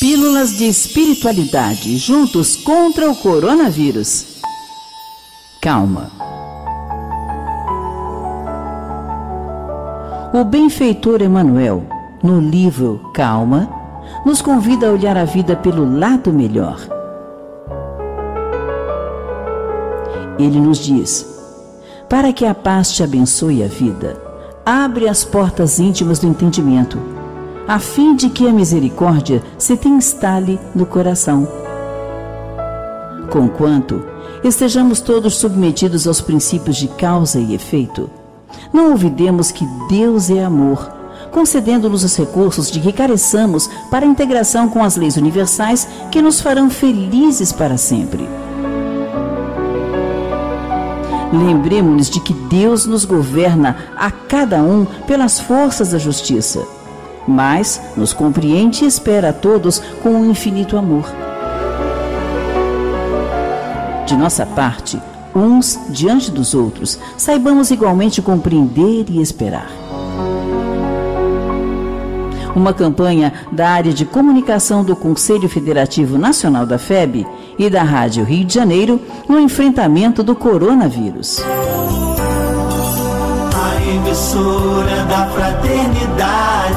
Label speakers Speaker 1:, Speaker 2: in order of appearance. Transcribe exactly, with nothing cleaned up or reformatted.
Speaker 1: Pílulas de espiritualidade, juntos contra o coronavírus. Calma. O benfeitor Emmanuel, no livro Calma, nos convida a olhar a vida pelo lado melhor. Ele nos diz: para que a paz te abençoe a vida, abre as portas íntimas do entendimento, a fim de que a misericórdia se te instale no coração. Conquanto estejamos todos submetidos aos princípios de causa e efeito, não olvidemos que Deus é amor, concedendo-nos os recursos de que careçamos para a integração com as leis universais que nos farão felizes para sempre. Lembremos-nos de que Deus nos governa a cada um pelas forças da justiça, mas nos compreende e espera a todos com um infinito amor. De nossa parte, uns diante dos outros, saibamos igualmente compreender e esperar. Uma campanha da área de comunicação do Conselho Federativo Nacional da F E B e da Rádio Rio de Janeiro no enfrentamento do coronavírus.
Speaker 2: A emissora da fraternidade